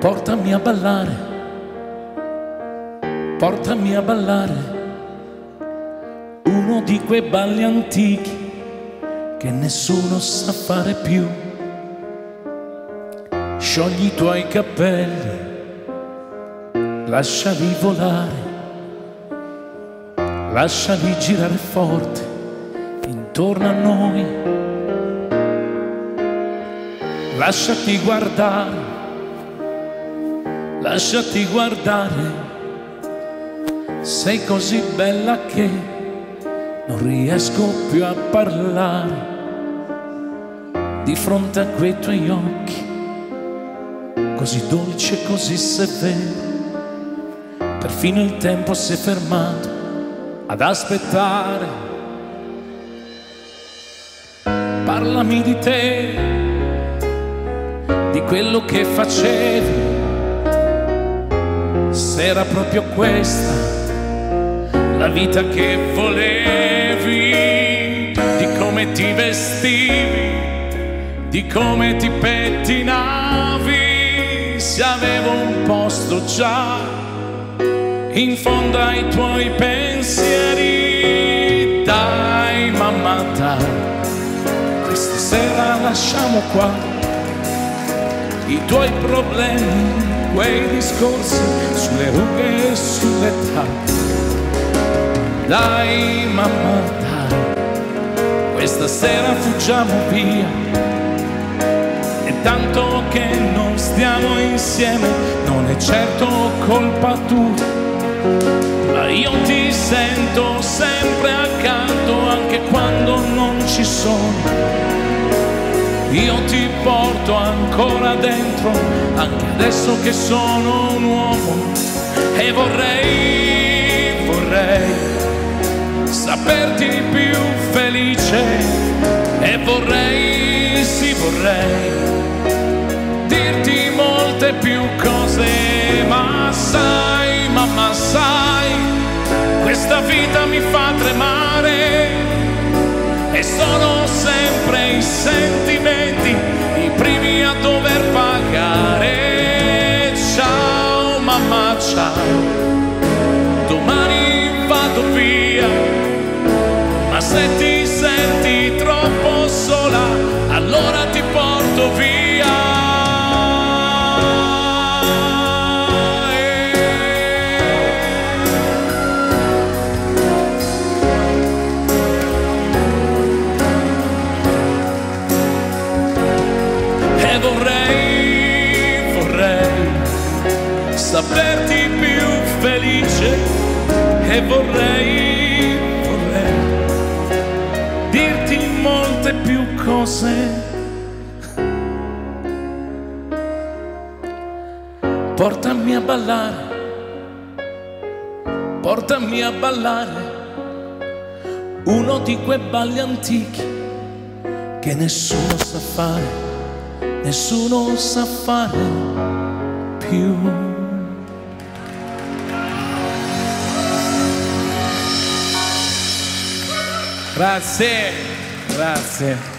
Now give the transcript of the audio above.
Portami a ballare, portami a ballare, uno di quei balli antichi che nessuno sa fare più. Sciogli i tuoi capelli, lasciali volare, lasciali girare forte intorno a noi. Lasciati guardare, lasciati guardare, sei così bella che non riesco più a parlare di fronte a quei tuoi occhi, così dolci e così severi. Perfino il tempo si è fermato ad aspettare. Parlami di te, di quello che facevi, se era proprio questa la vita che volevi, di come ti vestivi, di come ti pettinavi, se avevo un posto già in fondo ai tuoi pensieri. Dai mamma dai, questa sera lasciamo qua i tuoi problemi, quei discorsi sulle rughe e sull'età. Dai mamma dai, questa sera fuggiamo via, e tanto che non stiamo insieme non è certo colpa tua, ma io ti sento sempre accanto anche quando non ci sono. Io ti porto ancora dentro, anche adesso che sono un uomo, e vorrei saperti più felice, e vorrei, sì vorrei, dirti molte più cose, ma sai, mamma sai, questa vita mi fa tremare, e sono sempre i sentimenti i primi a dover pagare. Ciao mamma ciao, domani vado via, ma se ti senti troppo sola allora ti porto via. Saperti più felice, e vorrei dirti molte più cose. Portami a ballare, portami a ballare, uno di quei balli antichi che nessuno sa fare, nessuno sa fare più. Grazie, grazie.